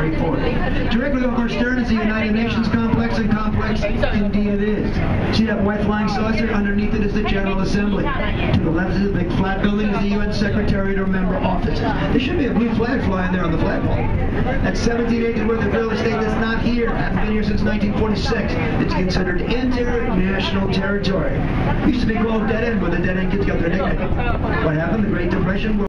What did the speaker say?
straightforward. Directly over our stern is the United Nations complex, and complex indeed it is. See that white flying saucer? Underneath it is the General Assembly. To the left is the big flat building is the UN Secretariat or member offices. There should be a blue flag flying there on the flagpole. That's 17 acres worth of real estate that's not here. Hasn't been here since 1946. It's considered international territory. Used to be called Dead End, where the Dead End kids got their nickname. What happened? The Great Depression.